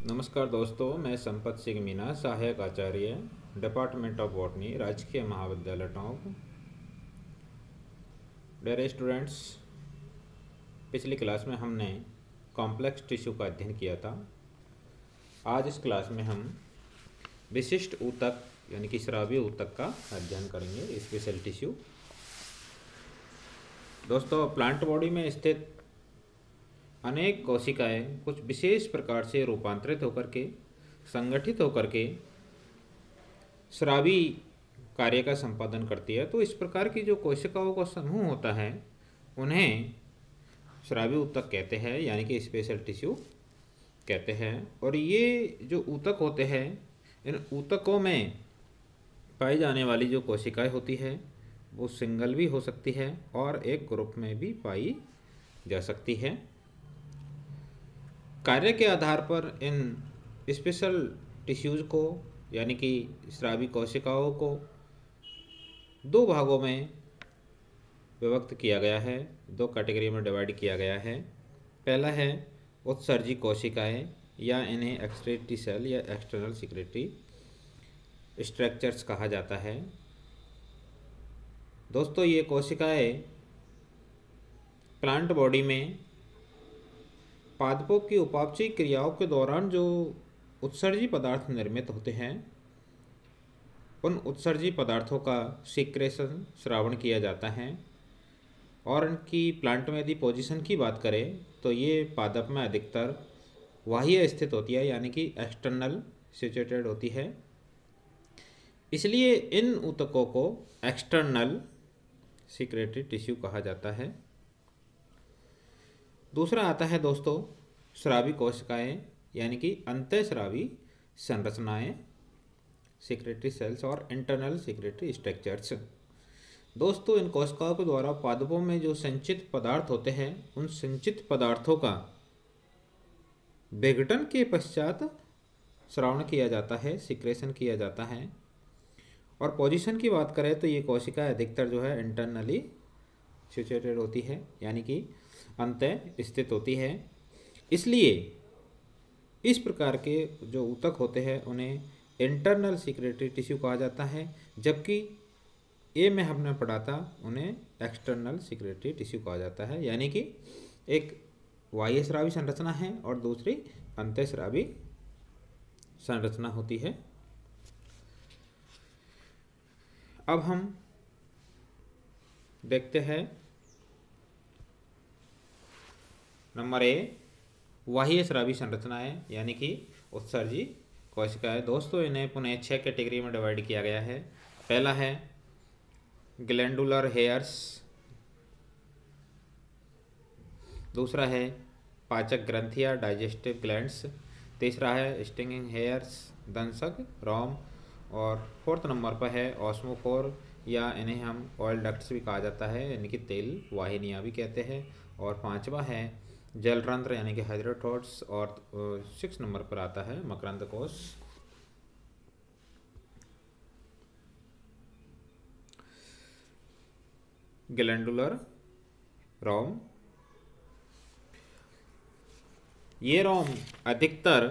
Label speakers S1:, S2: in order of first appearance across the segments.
S1: नमस्कार दोस्तों, मैं संपत सिंह मीना, सहायक आचार्य, डिपार्टमेंट ऑफ बॉटनी, राजकीय महाविद्यालय टोंक। डियर स्टूडेंट्स, पिछली क्लास में हमने कॉम्प्लेक्स टिश्यू का अध्ययन किया था। आज इस क्लास में हम विशिष्ट ऊतक यानी कि स्रावी ऊतक का अध्ययन करेंगे, स्पेशल टिश्यू। दोस्तों, प्लांट बॉडी में स्थित अनेक कोशिकाएं कुछ विशेष प्रकार से रूपांतरित होकर के, संगठित होकर के स्रावी कार्य का संपादन करती है। तो इस प्रकार की जो कोशिकाओं का समूह होता है उन्हें स्रावी ऊतक कहते हैं, यानी कि स्पेशल टिश्यू कहते हैं। और ये जो ऊतक होते हैं, इन ऊतकों में पाई जाने वाली जो कोशिकाएं होती है वो सिंगल भी हो सकती है और एक ग्रुप में भी पाई जा सकती है। कार्य के आधार पर इन स्पेशल टिश्यूज़ को यानी कि स्रावी कोशिकाओं को दो भागों में विभक्त किया गया है, दो कैटेगरी में डिवाइड किया गया है। पहला है उत्सर्जी कोशिकाएं, या इन्हें एक्सक्रीटरी सेल या एक्सटर्नल सिक्रेटरी स्ट्रक्चर्स कहा जाता है। दोस्तों, ये कोशिकाएं प्लांट बॉडी में पादपों की उपापचयी क्रियाओं के दौरान जो उत्सर्जी पदार्थ निर्मित होते हैं, उन उत्सर्जी पदार्थों का सीक्रेशन, श्रावण किया जाता है। और इनकी प्लांट में यदि पोजीशन की बात करें तो ये पादप में अधिकतर बाह्य स्थित होती है, यानी कि एक्सटर्नल सिचुएटेड होती है। इसलिए इन ऊतकों को एक्सटर्नल सिक्रेटरी टिश्यू कहा जाता है। दूसरा आता है दोस्तों स्रावी कोशिकाएं, यानी कि अंतःस्रावी संरचनाएं, सिक्रेटरी सेल्स और इंटरनल सिक्रेटरी स्ट्रक्चर्स। दोस्तों, इन कोशिकाओं के द्वारा पादपों में जो संचित पदार्थ होते हैं, उन संचित पदार्थों का विघटन के पश्चात श्रावण किया जाता है, सिक्रेशन किया जाता है। और पोजीशन की बात करें तो ये कोशिका अधिकतर जो है इंटरनली सिचुएटेड होती है, यानी कि अंतः स्थित होती है। इसलिए इस प्रकार के जो ऊतक होते हैं उन्हें इंटरनल सिक्रेटरी टिश्यू कहा जाता है, जबकि ए में हमने पढ़ा था उन्हें एक्सटर्नल सिक्रेटरी टिश्यू कहा जाता है। यानी कि एक बाह्य स्रावी संरचना है और दूसरी अंतःस्रावी संरचना होती है। अब हम देखते हैं नंबर ए, बाह्य स्रावी संरचनाएं यानी कि उत्सर्जी कोशिकाएं। दोस्तों, इन्हें पुनः 6 कैटेगरी में डिवाइड किया गया है। पहला है ग्लैंडुलर हेयर्स, दूसरा है पाचक ग्रंथियां, डाइजेस्टिव ग्लैंड्स, तीसरा है स्टिंगिंग हेयर्स, दंशक रोम, और फोर्थ नंबर पर है ऑस्मोफोर, या इन्हें हम ऑयल डक्ट्स भी कहा जाता है, यानी कि तेल वाहिनियाँ भी कहते हैं। और पांचवा है जलरंध्र यानी कि हाइड्रोथोड्स, और 6 नंबर पर आता है मकरंद कोश। ग्लैंडुलर रोम, ये रोम अधिकतर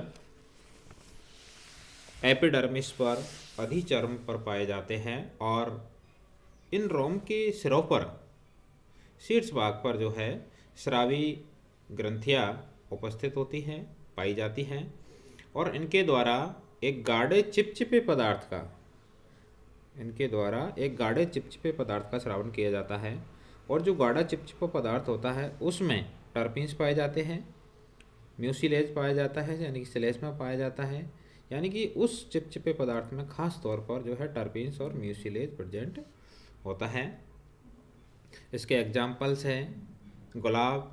S1: एपिडर्मिस पर, अधिचर्म पर पाए जाते हैं। और इन रोम के सिरों पर, शीर्ष भाग पर जो है स्रावी ग्रंथियाँ उपस्थित होती हैं, पाई जाती हैं। और इनके द्वारा एक गाढ़े चिपचिपे पदार्थ का श्रावण किया जाता है। और जो गाढ़ा चिपचिपा पदार्थ होता है उसमें टर्पिन्स पाए जाते हैं, म्यूसिलेज पाया जाता है, यानी कि श्लेष्मा पाया जाता है। यानी कि उस चिपचिपे पदार्थ में खास तौर पर जो है टर्पिन्स और म्यूसिलेज प्रेजेंट होता है। इसके एग्जाम्पल्स हैं गुलाब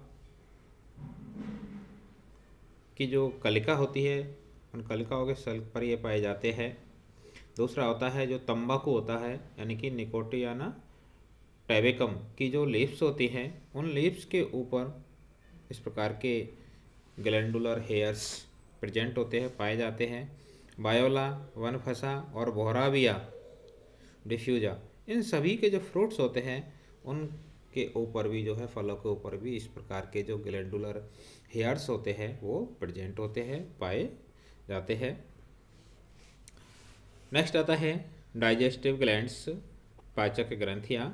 S1: की जो कलिका होती है, उन कलिकाओं के सल्क पर ये पाए जाते हैं। दूसरा होता है जो तंबाकू होता है, यानी कि निकोटियाना टैबेकम की जो लीव्स होती हैं, उन लीव्स के ऊपर इस प्रकार के ग्लैंडुलर हेयर्स प्रेजेंट होते हैं, पाए जाते हैं। बायोला, वनफसा और बोहराविया डिफ्यूजा, इन सभी के जो फ्रूट्स होते हैं उनके ऊपर भी जो है, फलों के ऊपर भी इस प्रकार के जो ग्लैंडुलर हेयर्स होते हैं वो प्रेजेंट होते हैं, पाए जाते हैं। नेक्स्ट आता है डाइजेस्टिव ग्लैंड्स, पाचक ग्रंथियाँ।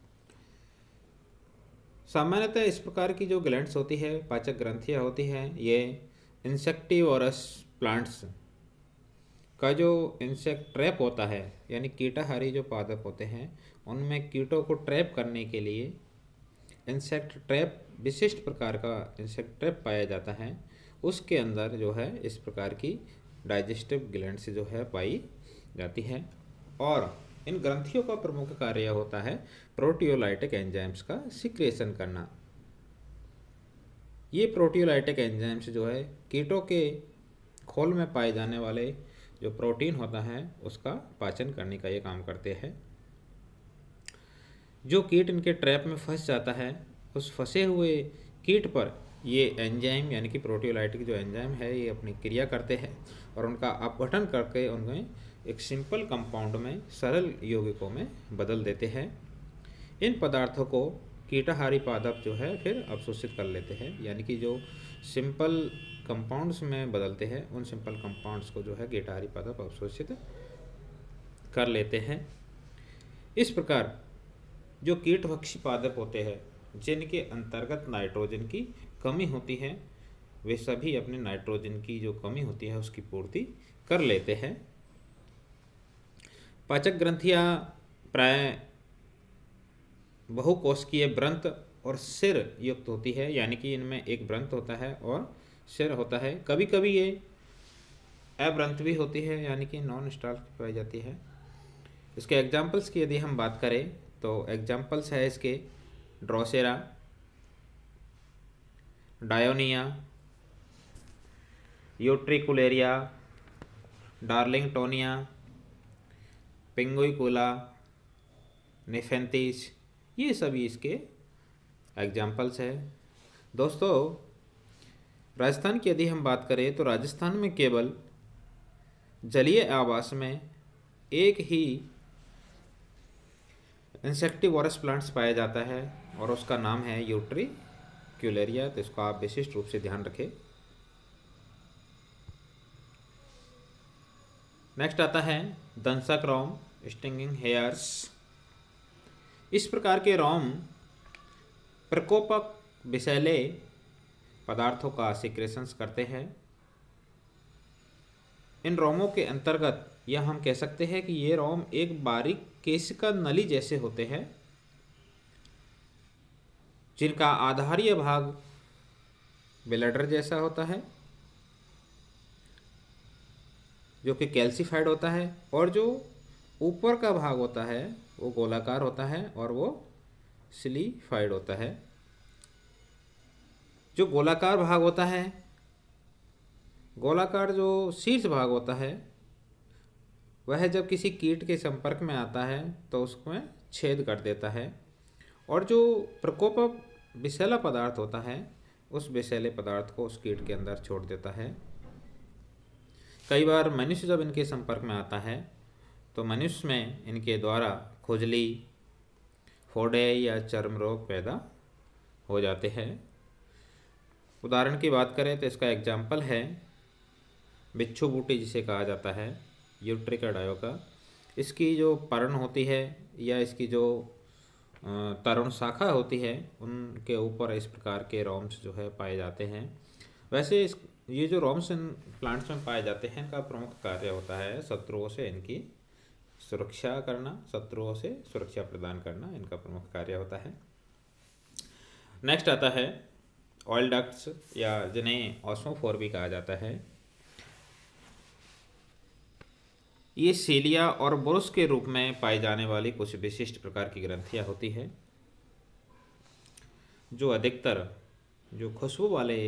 S1: सामान्यतः इस प्रकार की जो ग्लैंड्स होती है, पाचक ग्रंथियाँ होती हैं, ये इंसेक्टिवोरस प्लांट्स का जो इंसेक्ट ट्रैप होता है, यानी कीटाहारी जो पादप होते हैं उनमें कीटों को ट्रैप करने के लिए इंसेक्ट ट्रैप, विशिष्ट प्रकार का इंसेक्ट ट्रैप पाया जाता है, उसके अंदर जो है इस प्रकार की डाइजेस्टिव ग्लैंड्स जो है पाई जाती है। और इन ग्रंथियों का प्रमुख कार्य होता है प्रोटियोलाइटिक एंजाइम्स का सिक्रेशन करना। ये प्रोटियोलाइटिक एंजाइम्स जो है कीटों के खोल में पाए जाने वाले जो प्रोटीन होता है उसका पाचन करने का ये काम करते हैं। जो कीट इनके ट्रैप में फंस जाता है, उस फंसे हुए कीट पर ये एंजाइम यानी कि प्रोटियोलाइटिक जो एंजाइम है ये अपनी क्रिया करते हैं और उनका अपघटन करके उनमें एक सिंपल कंपाउंड में, सरल यौगिकों में बदल देते हैं। इन पदार्थों को कीटाहारी पादप जो है फिर अवशोषित कर लेते हैं, यानी कि जो सिंपल कंपाउंड्स में बदलते हैं उन सिंपल कंपाउंड्स को जो है कीटाहारी पादप अवशोषित कर लेते हैं। इस प्रकार जो कीटभक्षी पादप होते हैं जिनके अंतर्गत नाइट्रोजन की कमी होती है, वे सभी अपने नाइट्रोजन की जो कमी होती है उसकी पूर्ति कर लेते हैं। पाचक ग्रंथियाँ प्राय बहुकोशिकीय व्रंत और सिर युक्त होती है, यानी कि इनमें एक व्रंत होता है और सिर होता है। कभी कभी ये अव्रंत भी होती है, यानी कि नॉन स्टाल्क पाई जाती है। इसके एग्जाम्पल्स की यदि हम बात करें तो एग्जाम्पल्स है इसके Drosera, Dionaea, Utricularia, Darlingtonia, Pinguicula, Nepenthes, ये सभी इसके एग्जाम्पल्स है। दोस्तों, राजस्थान की यदि हम बात करें तो राजस्थान में केवल जलीय आवास में एक ही इंसेक्टिवोरस प्लांट्स पाया जाता है और उसका नाम है यूट्रिक्युलेरिया। तो इसको आप विशिष्ट रूप से ध्यान रखें। नेक्स्ट आता है दंशक रोम, स्टिंगिंग हेयर्स। इस प्रकार के रोम प्रकोपक विषैले पदार्थों का सिक्रेशंस करते हैं। इन रोमों के अंतर्गत या हम कह सकते हैं कि ये रोम एक बारीक केशिका नली जैसे होते हैं, जिनका आधारीय भाग ब्लैडर जैसा होता है जो कि कैल्सिफाइड होता है, और जो ऊपर का भाग होता है वो गोलाकार होता है और वो सिलिफाइड होता है। जो गोलाकार भाग होता है, गोलाकार जो शीर्ष भाग होता है, वह जब किसी कीट के संपर्क में आता है तो उसमें छेद कर देता है, और जो प्रकोपक विषैला पदार्थ होता है उस विषैले पदार्थ को उस कीट के अंदर छोड़ देता है। कई बार मनुष्य जब इनके संपर्क में आता है तो मनुष्य में इनके द्वारा खुजली, फोड़े या चर्म रोग पैदा हो जाते हैं। उदाहरण की बात करें तो इसका एग्जाम्पल है बिच्छू बूटी, जिसे कहा जाता है यूट्रिका डायोका। इसकी जो पर्ण होती है या इसकी जो तरुण शाखा होती है उनके ऊपर इस प्रकार के रोम्स जो है पाए जाते हैं। वैसे ये जो रोम्स इन प्लांट्स में पाए जाते हैं इनका प्रमुख कार्य होता है शत्रुओं से इनकी सुरक्षा करना, शत्रुओं से सुरक्षा प्रदान करना इनका प्रमुख कार्य होता है। नेक्स्ट आता है ऑयल डक्ट्स, या जिन्हें ऑस्मोफोर भी कहा जाता है। ये सीलिया और बुरुस के रूप में पाई जाने वाली कुछ विशिष्ट प्रकार की ग्रंथियाँ होती है, जो अधिकतर जो खुशबू वाले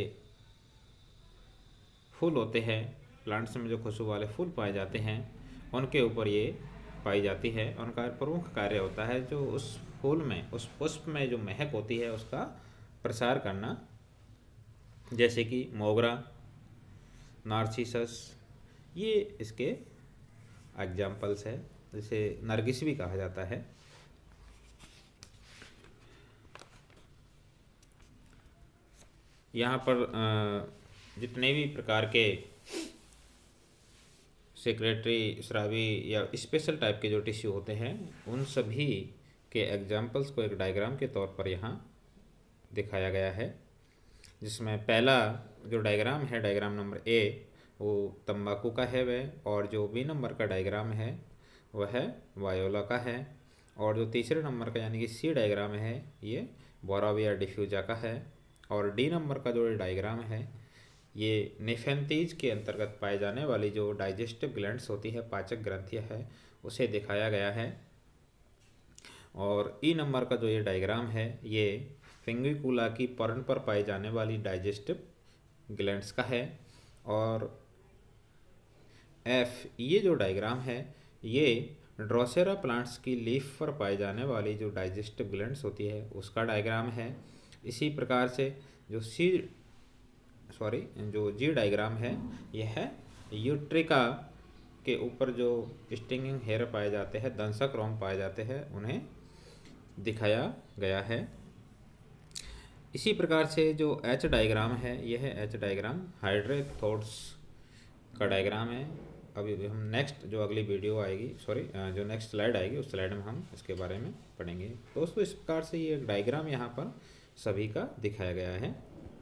S1: फूल होते हैं, प्लांट्स में जो खुशबू वाले फूल पाए जाते हैं उनके ऊपर ये पाई जाती है। उनका प्रमुख कार्य होता है जो उस फूल में, उस पुष्प में जो महक होती है उसका प्रसार करना, जैसे कि मोगरा, नार्सिसस, ये इसके एग्जाम्पल्स है। जिसे नरगिस भी कहा जाता है। यहाँ पर जितने भी प्रकार के सेक्रेटरी, स्रावी या स्पेशल टाइप के जो टिश्यू होते हैं, उन सभी के एग्जाम्पल्स को एक डायग्राम के तौर पर यहाँ दिखाया गया है। जिसमें पहला जो डायग्राम है, डायग्राम नंबर ए, वो तंबाकू का है वह, और जो बी नंबर का डायग्राम है वह है वायोला का है, और जो तीसरे नंबर का यानी कि सी डायग्राम है ये बोराविया डिफ्यूजा का है, और डी नंबर का जो डायग्राम है ये निफेंथीज के अंतर्गत पाए जाने वाली जो डाइजेस्टिव ग्लैंड्स होती है, पाचक ग्रंथियाँ है, उसे दिखाया गया है। और ई नंबर का जो ये डायग्राम है ये फिंगिकुला की पर्न पर पाई जाने वाली डाइजेस्टिव ग्लैंड्स का है। और एफ, ये जो डायग्राम है ये ड्रोसेरा प्लांट्स की लीफ पर पाई जाने वाली जो डाइजेस्टिव ग्लैंड्स होती है उसका डायग्राम है। इसी प्रकार से जो जो जी डायग्राम है यह है यूट्रिका के ऊपर जो स्टिंगिंग हेयर पाए जाते हैं, दंशक रोम पाए जाते हैं, उन्हें दिखाया गया है। इसी प्रकार से जो एच डायग्राम है यह है एच डायग्राम हाइड्रेथोड्स का डायग्राम है। अभी हम नेक्स्ट जो अगली वीडियो आएगी, जो नेक्स्ट स्लाइड आएगी उस स्लाइड में हम इसके बारे में पढ़ेंगे। दोस्तों, इस प्रकार से ये डायग्राम यहाँ पर सभी का दिखाया गया है।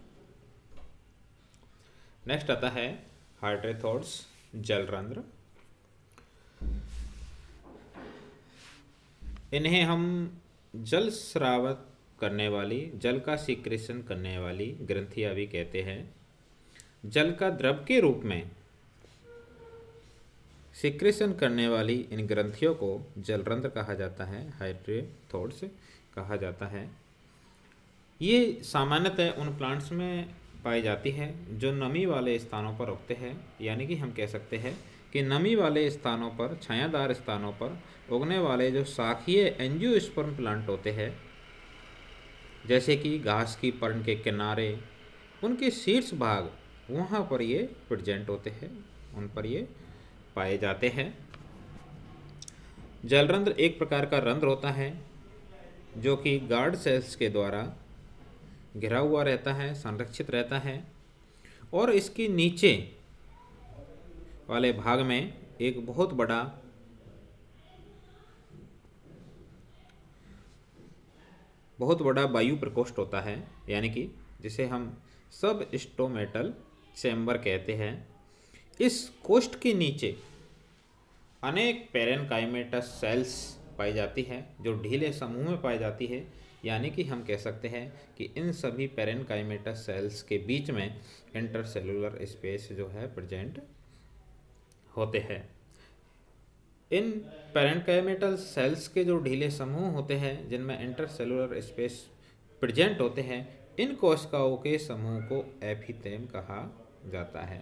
S1: नेक्स्ट आता है हाइड्रेथोड्स, जलरंध्र। इन्हें हम जल स्रावित करने वाली, जल का सीक्रेशन करने वाली ग्रंथियां भी कहते हैं। जल का द्रव के रूप में सीक्रेशन करने वाली इन ग्रंथियों को जलरंध्र कहा जाता है, हाइड्रेथोड्स कहा जाता है। ये सामान्यतः उन प्लांट्स में पाई जाती है जो नमी वाले स्थानों पर उगते हैं, यानी कि हम कह सकते हैं कि नमी वाले स्थानों पर, छायादार स्थानों पर उगने वाले जो शाखीय एंजियोस्पर्म प्लांट होते हैं, जैसे कि घास की पर्न के किनारे, उनके शीर्ष भाग, वहाँ पर ये प्रेजेंट होते हैं, उन पर ये पाए जाते हैं। जलरंध्र एक प्रकार का रंध्र होता है जो कि गार्ड सेल्स के द्वारा घिरा हुआ रहता है, संरक्षित रहता है, और इसके नीचे वाले भाग में एक बहुत बड़ा वायु प्रकोष्ठ होता है, यानी कि जिसे हम सब स्टोमेटल चैम्बर कहते हैं। इस कोष्ठ के नीचे अनेक पेरेनकाइमेटस सेल्स पाई जाती है जो ढीले समूह में पाई जाती है, यानी कि हम कह सकते हैं कि इन सभी पेरेनकाइमेटस सेल्स के बीच में इंटरसेलुलर स्पेस जो है प्रेजेंट होते हैं। इन पेरेनकाइमेटल सेल्स के जो ढीले समूह होते हैं जिनमें इंटरसेलुलर स्पेस प्रेजेंट होते हैं, इन कोशिकाओं के समूह को एपिथेम कहा जाता है।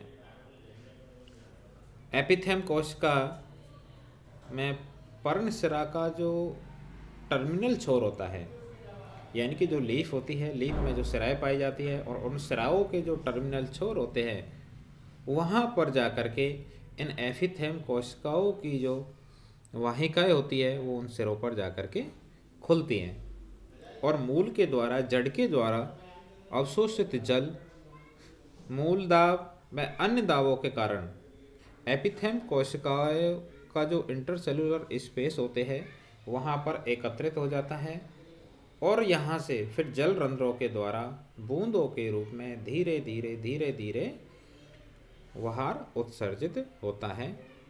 S1: एपिथेम कोशिका में पर्णशिरा का जो टर्मिनल छोर होता है, यानी कि जो लीफ होती है, लीफ में जो सिराएं पाई जाती है, और उन सिराओं के जो टर्मिनल छोर होते हैं वहाँ पर जा कर के इन एपिथेम कोशिकाओं की जो वाहिकाएं होती है वो उन सिरों पर जा कर के खुलती हैं, और मूल के द्वारा, जड़ के द्वारा अवशोषित जल, मूल दाब व अन्य दाबों के कारण एपिथेम कोशिकाओं का जो इंटरसेलुलर स्पेस होते हैं वहाँ पर एकत्रित हो जाता है, और यहाँ से फिर जल रंध्रों के द्वारा बूंदों के रूप में धीरे धीरे बाहर उत्सर्जित होता है।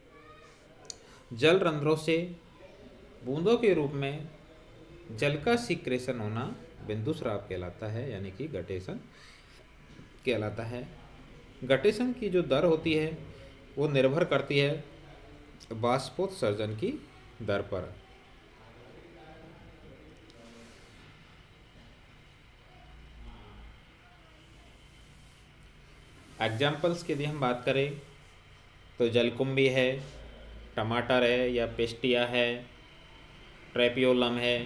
S1: जल रंध्रों से बूंदों के रूप में जल का सीक्रेशन होना बिंदुस्राव कहलाता है, यानी कि गटेशन कहलाता है। गटेशन की जो दर होती है वो निर्भर करती है बाष्पोत्सर्जन की दर पर। एग्जाम्पल्स की यदि हम बात करें तो जलकुंभी है, टमाटर है या पेस्टिया है, ट्रेपियोलम है,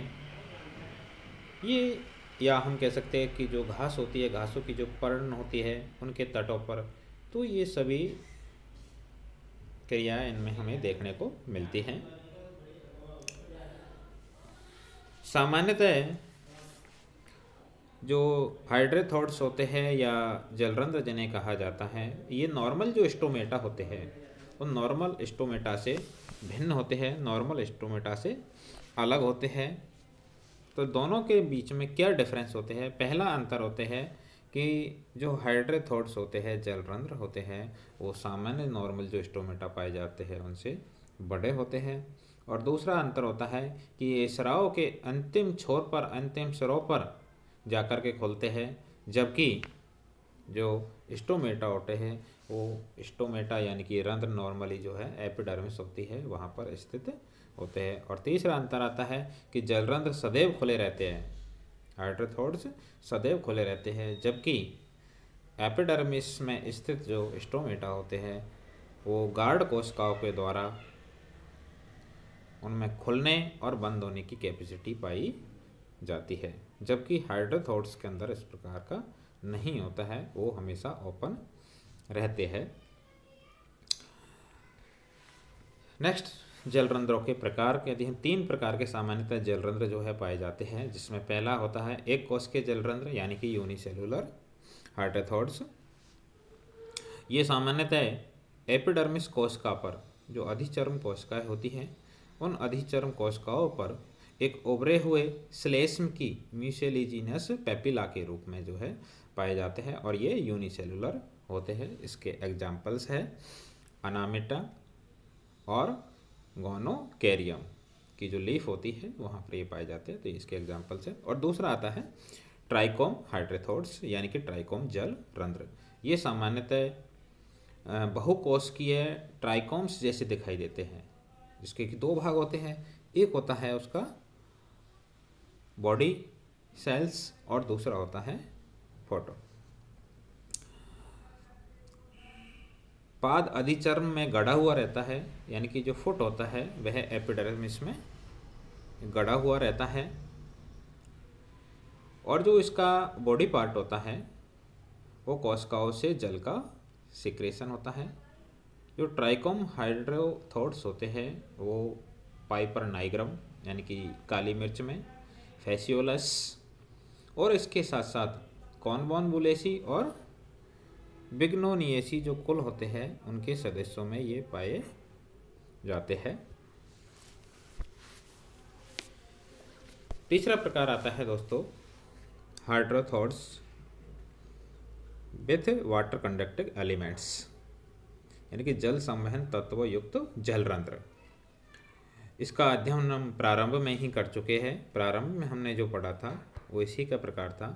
S1: ये, या हम कह सकते हैं कि जो घास होती है, घासों की जो पर्न होती है उनके तटों पर, तो ये सभी क्रियाएं इनमें हमें देखने को मिलती हैं। सामान्यतः जो हाइड्रेथोड्स होते हैं या जलरंध्र जिन्हें कहा जाता है, ये नॉर्मल जो स्टोमेटा होते हैं वो नॉर्मल स्टोमेटा से भिन्न होते हैं, नॉर्मल स्टोमेटा से अलग होते हैं। तो दोनों के बीच में क्या डिफरेंस होते हैं? पहला अंतर होते हैं कि जो हाइड्रोथोड्स होते हैं, जलरंध्र होते हैं, वो सामान्य नॉर्मल जो स्टोमेटा पाए जाते हैं उनसे बड़े होते हैं। और दूसरा अंतर होता है कि ये स्राव के अंतिम छोर पर, अंतिम सिरों पर जाकर के खुलते हैं, जबकि जो स्टोमेटा होते हैं वो स्टोमेटा यानी कि रंध्र नॉर्मली जो है एपिडर्मिस होती है वहाँ पर स्थित होते हैं। और तीसरा अंतर आता है कि जलरंध्र सदैव खुले रहते हैं, हाइड्रोथोड्स सदैव खुले रहते हैं, जबकि एपिडर्मिस में स्थित जो स्टोमेटा होते हैं वो गार्ड कोशिकाओं के द्वारा उनमें खुलने और बंद होने की कैपेसिटी पाई जाती है, जबकि हाइड्रोथोड्स के अंदर इस प्रकार का नहीं होता है, वो हमेशा ओपन रहते हैं। नेक्स्ट, जलरंध्रों के प्रकार। यदि हम 3 प्रकार के सामान्यतः जलरंध्र जो है पाए जाते हैं, जिसमें पहला होता है एक कोश के जलरंध्र यानी कि यूनिसेलुलर हाइड्रोथोड्स। ये सामान्यतः एपिडर्मिस कोशिका पर जो अधिचर्म कोशिकाएं होती हैं, उन अधिचर्म कोशिकाओं पर एक उभरे हुए श्लेष्म की म्यूसिलेजिनस पेपिला के रूप में जो है पाए जाते हैं और ये यूनिसेलुलर होते हैं। इसके एग्जाम्पल्स है अनामिटा और गोनोकैरियम की जो लीफ होती है वहाँ पर ये पाए जाते हैं, तो इसके एग्जाम्पल्स है। और दूसरा आता है ट्राइकोम हाइड्रोथोड्स यानी कि ट्राइकोम जल रंध्र। ये सामान्यतः बहुकोशिकीय ट्राइकोम्स जैसे दिखाई देते हैं, जिसके कि 2 भाग होते हैं। एक होता है उसका बॉडी सेल्स और दूसरा होता है फोटो। पाद अधिचर्म में गड़ा हुआ रहता है, यानी कि जो फुट होता है वह एपिडर्मिस में गड़ा हुआ रहता है, और जो इसका बॉडी पार्ट होता है वो कोशिकाओं से जल का सिक्रेशन होता है। जो ट्राइकोम हाइड्रोथोड्स होते हैं वो पाइपर नाइग्रम यानी कि काली मिर्च में, फैसियोलस और इसके साथ साथ कॉनबोनबुलेसी और बिग्नोनिएसी जो कुल होते हैं उनके सदस्यों में ये पाए जाते हैं। तीसरा प्रकार आता है दोस्तों hydathodes with water conducting elements यानी कि जल संवहन तत्व युक्त जलरंध्र। इसका अध्ययन हम प्रारंभ में ही कर चुके हैं। प्रारंभ में हमने जो पढ़ा था वो इसी का प्रकार था,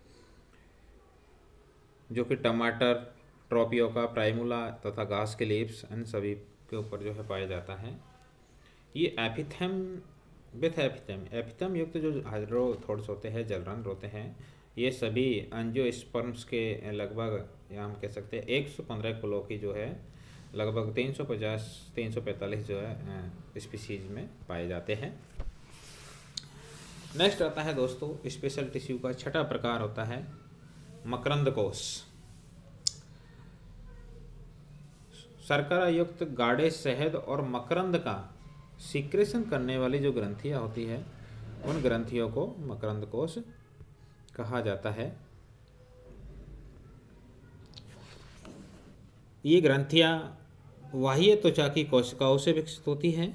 S1: जो कि टमाटर, ट्रोपियोका, प्राइमुला तथा घास के लीव्स इन सभी के ऊपर जो है पाया जाता है। ये एपिथेम विथ एपिथेम युक्त जो हाइड्रोथोड्स होते हैं, जलरंध्र होते हैं, ये सभी एंजियोस्पर्म्स के लगभग, या हम कह सकते हैं 115 कुलों की जो है लगभग 350-345 जो है स्पीसीज में पाए जाते हैं। नेक्स्ट आता है दोस्तों स्पेशल टिश्यू का छठा प्रकार होता है मकरंद कोश। शर्करा युक्त गाढ़े शहद और मकरंद का सीक्रेशन करने वाली जो ग्रंथियां होती है उन ग्रंथियों को मकरंद कोश कहा जाता है। ये ग्रंथियां बाह्य त्वचा की कोशिकाओं से विकसित होती हैं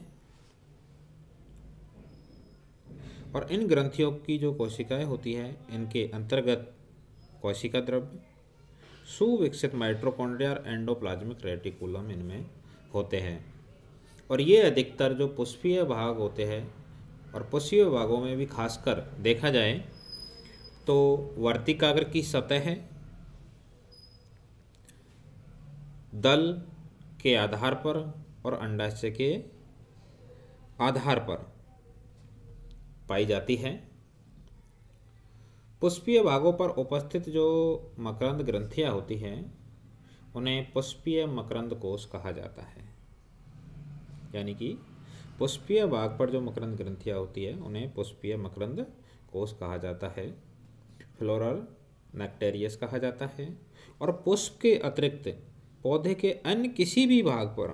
S1: और इन ग्रंथियों की जो कोशिकाएं होती हैं इनके अंतर्गत कोशिका द्रव्य, सुविकसित माइटोकॉन्ड्रिया और एंडोप्लाज्मिक रेटिकुलम इनमें होते हैं। और ये अधिकतर जो पुष्पीय भाग होते हैं, और पुष्पीय भागों में भी खासकर देखा जाए तो वर्तिकाग्र की सतह है, दल के आधार पर और अंडाशय के आधार पर पाई जाती है। पुष्पीय भागों पर उपस्थित जो मकरंद ग्रंथियां होती हैं उन्हें पुष्पीय मकरंद कोश कहा जाता है। यानी कि पुष्पीय भाग पर जो मकरंद ग्रंथियां होती है उन्हें पुष्पीय मकरंद कोश कहा जाता है। फ्लोरल नेक्टेरियस कहा जाता है। और पुष्प के अतिरिक्त पौधे के अन्य किसी भी भाग पर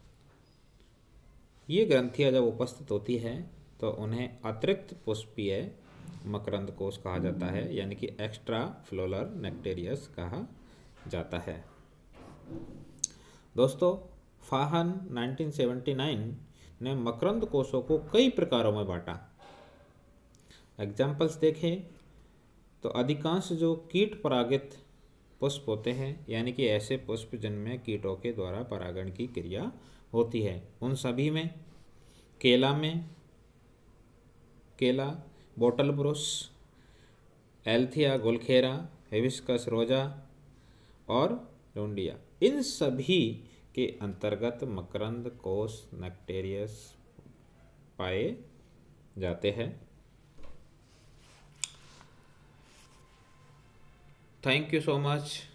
S1: ये ग्रंथियां जब उपस्थित होती हैं तो उन्हें अतिरिक्त पुष्पीय मकरंद कोश कहा जाता है, यानी कि एक्स्ट्रा फ्लोरल नेक्टेरियस कहा जाता है। दोस्तों फाहन 1979 ने मकरंद कोशों को कई प्रकारों में बांटा। एग्जाम्पल्स देखें तो अधिकांश जो कीट परागित पुष्प होते हैं, यानी कि ऐसे पुष्प जिनमें कीटों के द्वारा परागण की क्रिया होती है, उन सभी में केला, बोटल ब्रुश, एल्थिया गुलखेरा, हिबिस्कस रोजा और रोंडिया, इन सभी के अंतर्गत मकरंद कोश नेक्टेरियस पाए जाते हैं। Thank you so much.